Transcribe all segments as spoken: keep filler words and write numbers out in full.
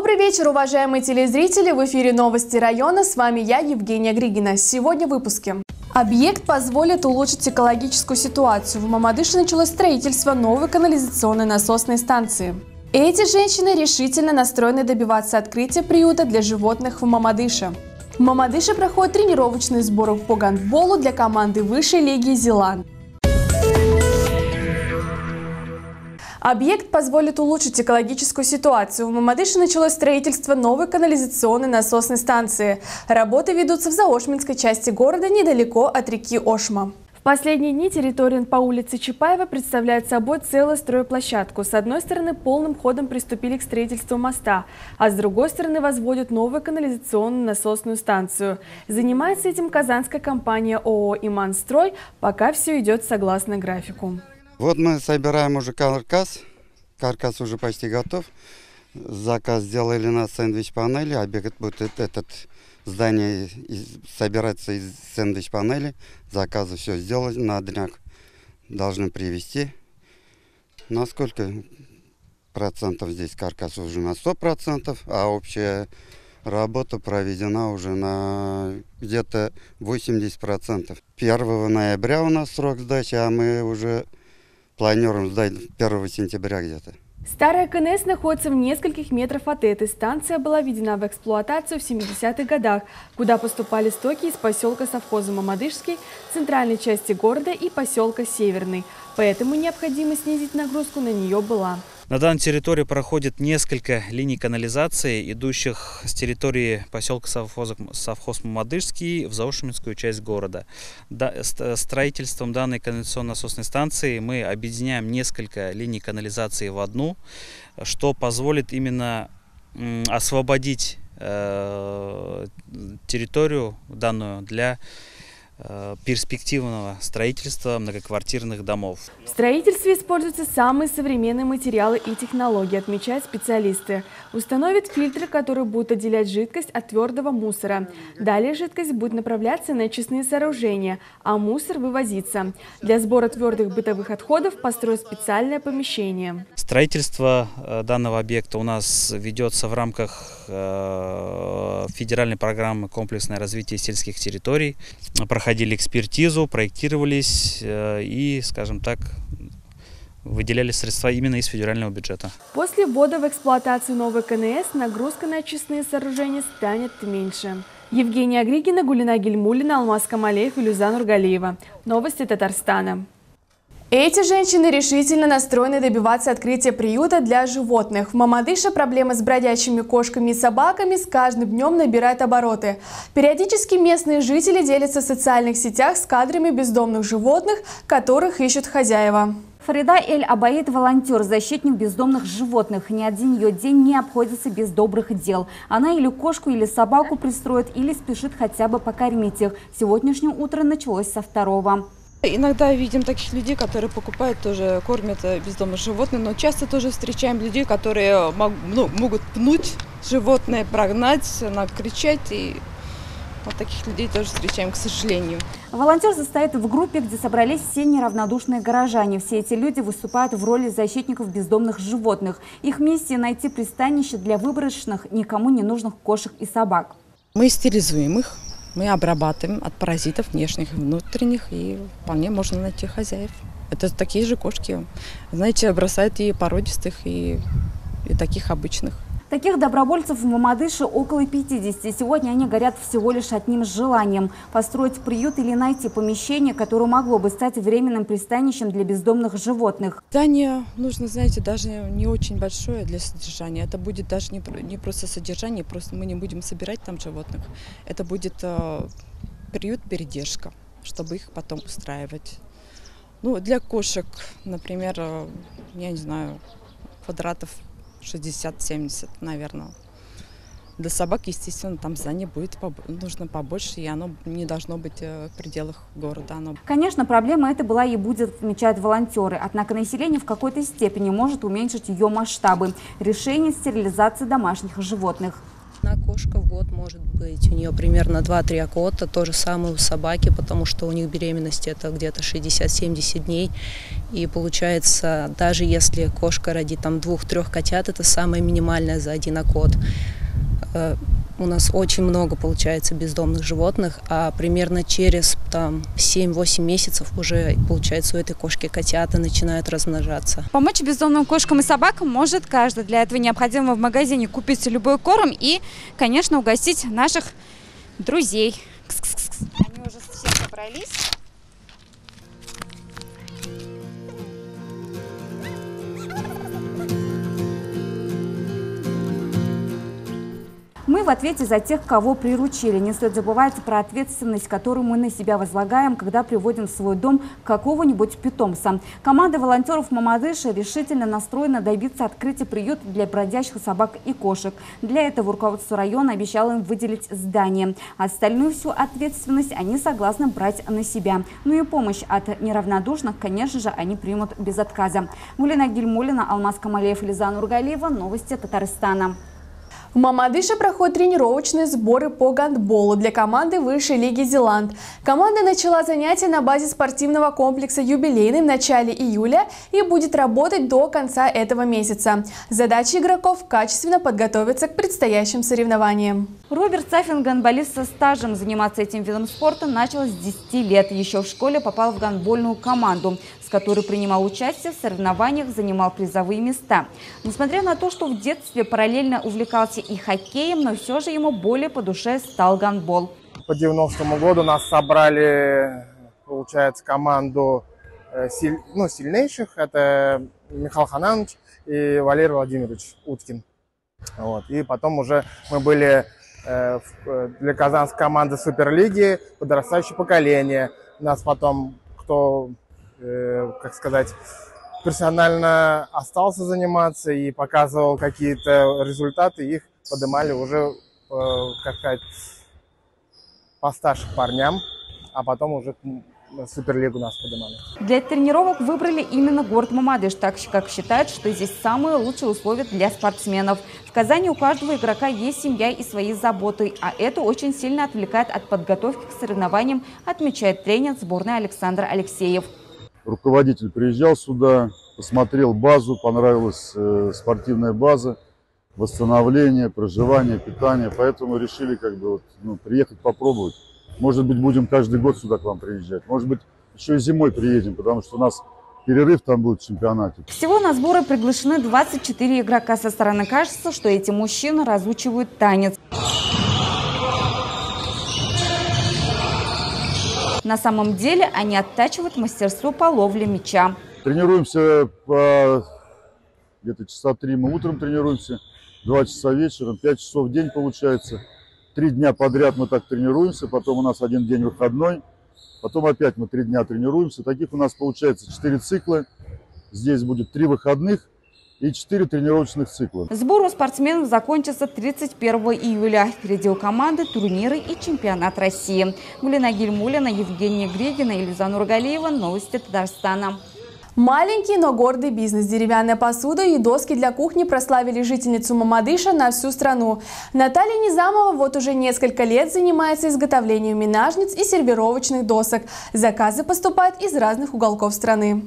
Добрый вечер, уважаемые телезрители! В эфире новости района. С вами я, Евгения Григина. Сегодня в выпуске. Объект позволит улучшить экологическую ситуацию. В Мамадыше началось строительство новой канализационной насосной станции. Эти женщины решительно настроены добиваться открытия приюта для животных в Мамадыше. В Мамадыше проходят тренировочные сборы по гандболу для команды высшей лиги «Зеланд». Объект позволит улучшить экологическую ситуацию. В Мамадыше началось строительство новой канализационной насосной станции. Работы ведутся в Заошминской части города, недалеко от реки Ошма. В последние дни территория по улице Чапаева представляет собой целую стройплощадку. С одной стороны, полным ходом приступили к строительству моста, а с другой стороны возводят новую канализационную насосную станцию. Занимается этим казанская компания ООО «Иманстрой», пока все идет согласно графику. Вот мы собираем уже каркас. Каркас уже почти готов. Заказ сделали на сэндвич-панели. Объект будет этот здание собираться из сэндвич-панели. Заказы все сделать. На днях должны привезти. На сколько процентов здесь каркас уже на сто процентов, а общая работа проведена уже на где-то восемьдесят процентов. первого ноября у нас срок сдачи, а мы уже планируем сдать первого сентября где-то. Старая КНС находится в нескольких метрах от этой. Станция была введена в эксплуатацию в семидесятых годах, куда поступали стоки из поселка совхоза Мамадышский, центральной части города и поселка Северный. Поэтому необходимо снизить нагрузку на нее была. На данной территории проходит несколько линий канализации, идущих с территории поселка совхоза, совхоз Мамадышский в Заошминскую часть города. Да, строительством данной канализационно-насосной станции мы объединяем несколько линий канализации в одну, что позволит именно освободить э, территорию данную для перспективного строительства многоквартирных домов. В строительстве используются самые современные материалы и технологии, отмечают специалисты. Установят фильтры, которые будут отделять жидкость от твердого мусора. Далее жидкость будет направляться на очистные сооружения, а мусор вывозиться. Для сбора твердых бытовых отходов построят специальное помещение. Строительство данного объекта у нас ведется в рамках федеральной программы «Комплексное развитие сельских территорий». Проходили экспертизу, проектировались и, скажем так, выделяли средства именно из федерального бюджета. После ввода в эксплуатацию новой КНС нагрузка на очистные сооружения станет меньше. Евгения Григина, Гулина Гельмулина, Алмаз Камалеев и Люза Нургалиева. Новости Татарстана. Эти женщины решительно настроены добиваться открытия приюта для животных. В Мамадыше проблема с бродячими кошками и собаками с каждым днем набирает обороты. Периодически местные жители делятся в социальных сетях с кадрами бездомных животных, которых ищут хозяева. Фарида Эль-Абаид – волонтер, защитник бездомных животных. Ни один ее день не обходится без добрых дел. Она или кошку, или собаку пристроит, или спешит хотя бы покормить их. Сегодняшнее утро началось со второго. Иногда видим таких людей, которые покупают, тоже кормят бездомных животных, но часто тоже встречаем людей, которые ну, могут пнуть животное, прогнать, накричать. И вот таких людей тоже встречаем, к сожалению. Волонтер состоит в группе, где собрались все неравнодушные горожане. Все эти люди выступают в роли защитников бездомных животных. Их миссия – найти пристанище для выброшенных, никому не нужных кошек и собак. Мы стерилизуем их. Мы обрабатываем от паразитов внешних и внутренних, и вполне можно найти хозяев. Это такие же кошки. Знаете, бросают и породистых, и, и таких обычных. Таких добровольцев в Мамадыше около пятидесяти. Сегодня они горят всего лишь одним желанием – построить приют или найти помещение, которое могло бы стать временным пристанищем для бездомных животных. Здание нужно, знаете, даже не очень большое для содержания. Это будет даже не, не просто содержание, просто мы не будем собирать там животных. Это будет э, приют-передержка, чтобы их потом устраивать. Ну, для кошек, например, э, я не знаю, квадратов шестьдесят-семьдесят, наверное. Для собак, естественно, там здание будет нужно побольше, и оно не должно быть в пределах города. Оно... Конечно, проблема эта была и будет, отмечают волонтеры. Однако население в какой-то степени может уменьшить ее масштабы. Решение стерилизации домашних животных. Одна кошка в год может быть, у нее примерно два-три окота, то же самое у собаки, потому что у них беременность это где-то шестьдесят-семьдесят дней. И получается, даже если кошка родит там двух-трех котят, это самое минимальное за один окот. У нас очень много получается бездомных животных, а примерно через там семь-восемь месяцев уже получается у этой кошки котята начинают размножаться. Помочь бездомным кошкам и собакам может каждый. Для этого необходимо в магазине купить любой корм и, конечно, угостить наших друзей. Кс-кс-кс. Они уже все собрались. Мы в ответе за тех, кого приручили. Не стоит забывать про ответственность, которую мы на себя возлагаем, когда приводим в свой дом какого-нибудь питомца. Команда волонтеров Мамадыша решительно настроена добиться открытия приюта для бродячих собак и кошек. Для этого руководство района обещало им выделить здание. Остальную всю ответственность они согласны брать на себя. Ну и помощь от неравнодушных, конечно же, они примут без отказа. Гулина Гильмулина, Алмаз Камалеев, Лиза Нургалиева. Новости Татарстана. В Мамадыше проходят тренировочные сборы по гандболу для команды высшей лиги «Зеланд». Команда начала занятия на базе спортивного комплекса «Юбилейный» в начале июля и будет работать до конца этого месяца. Задача игроков – качественно подготовиться к предстоящим соревнованиям. Роберт Сафин, гандболист со стажем, заниматься этим видом спорта начал с десяти лет. Еще в школе попал в гандбольную команду, с которой принимал участие в соревнованиях, занимал призовые места. Несмотря на то, что в детстве параллельно увлекался и хоккеем, но все же ему более по душе стал гандбол. По девяностому году нас собрали, получается, команду силь, ну, сильнейших. Это Михаил Хананович и Валерий Владимирович Уткин. Вот. И потом уже мы были э, для казанской команды Суперлиги, подрастающее поколение. Нас потом, кто, э, как сказать, профессионально остался заниматься и показывал какие-то результаты, их поднимали уже, э, как сказать, постарше парням, а потом уже Суперлигу нас поднимали. Для тренировок выбрали именно город Мамадыш, так как считают, что здесь самые лучшие условия для спортсменов. В Казани у каждого игрока есть семья и свои заботы, а это очень сильно отвлекает от подготовки к соревнованиям, отмечает тренер сборной Александр Алексеев. Руководитель приезжал сюда, посмотрел базу, понравилась э, спортивная база, восстановление, проживание, питание, поэтому решили как бы вот, ну, приехать попробовать. Может быть, будем каждый год сюда к вам приезжать. Может быть, еще и зимой приедем, потому что у нас перерыв там будет в чемпионате. Всего на сборы приглашены двадцать четыре игрока. Со стороны кажется, что эти мужчины разучивают танец. На самом деле они оттачивают мастерство по ловле мяча. Тренируемся по где-то часа три мы утром тренируемся, два часа вечером, пять часов в день получается. Три дня подряд мы так тренируемся, потом у нас один день выходной, потом опять мы три дня тренируемся. Таких у нас получается четыре цикла. Здесь будет три выходных и четыре тренировочных цикла. Сбор у спортсменов закончится тридцать первого июля. Впереди у команды турниры и чемпионат России. Гулина Гильмулина, Евгения Грегина и Лиза Нургалиева. Новости Татарстана. Маленький, но гордый бизнес. Деревянная посуда и доски для кухни прославили жительницу Мамадыша на всю страну. Наталья Низамова вот уже несколько лет занимается изготовлением минажниц и сервировочных досок. Заказы поступают из разных уголков страны.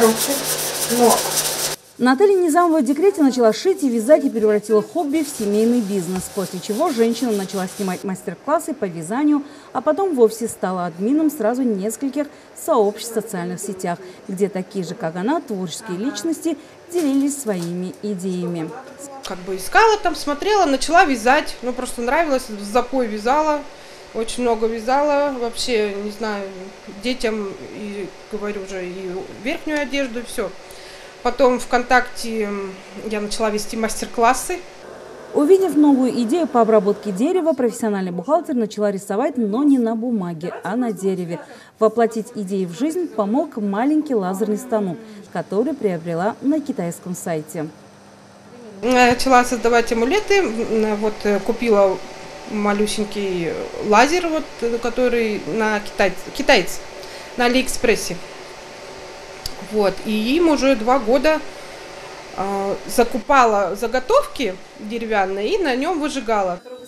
Наталья Низамова в декрете начала шить и вязать и превратила хобби в семейный бизнес, после чего женщина начала снимать мастер-классы по вязанию, а потом вовсе стала админом сразу нескольких сообществ в социальных сетях, где такие же, как она, творческие личности делились своими идеями. Как бы искала там, смотрела, начала вязать, ну просто нравилось, в запой вязала, очень много вязала, вообще, не знаю, детям, и говорю уже, и верхнюю одежду, и все. Потом ВКонтакте я начала вести мастер-классы. Увидев новую идею по обработке дерева, профессиональный бухгалтер начала рисовать, но не на бумаге, а на дереве. Воплотить идеи в жизнь помог маленький лазерный станок, который приобрела на китайском сайте. Начала создавать амулеты, вот купила малюсенький лазер, вот, который на китайц, китайц на Алиэкспрессе. Вот, и им уже два года э, закупала заготовки деревянные и на нем выжигала.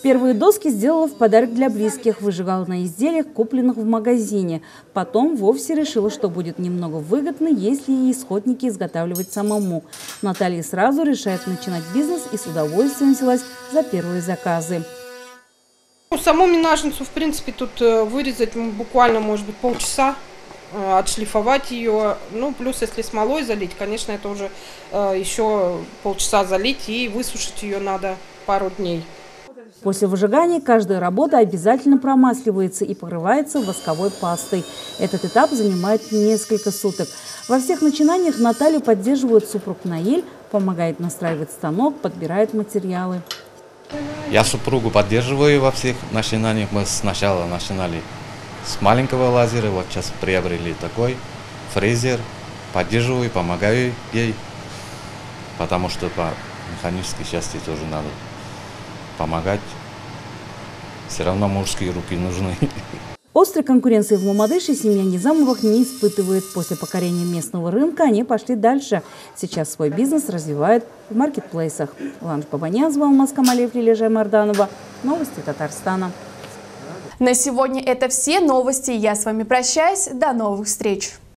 Первые доски сделала в подарок для близких, выжигала на изделиях, купленных в магазине. Потом вовсе решила, что будет немного выгодно, если ей исходники изготавливать самому. Наталья сразу решает начинать бизнес и с удовольствием взялась за первые заказы. Саму минажницу, в принципе, тут вырезать буквально, может быть, полчаса, отшлифовать ее. Ну, плюс, если смолой залить, конечно, это уже еще полчаса залить и высушить ее надо пару дней. После выжигания каждая работа обязательно промасливается и покрывается восковой пастой. Этот этап занимает несколько суток. Во всех начинаниях Наталью поддерживает супруг Наиль, помогает настраивать станок, подбирает материалы. Я супругу поддерживаю во всех начинаниях. Мы сначала начинали с маленького лазера, вот сейчас приобрели такой фрезер. Поддерживаю, помогаю ей, потому что по механической части тоже надо помогать. Все равно мужские руки нужны. Острой конкуренции в Мамадыше семья Низамовых не испытывает. После покорения местного рынка они пошли дальше. Сейчас свой бизнес развивают в маркетплейсах. Ланж Бабанязова, Алмаз Камалев, Лилия Жаймарданова. Новости Татарстана. На сегодня это все новости. Я с вами прощаюсь. До новых встреч.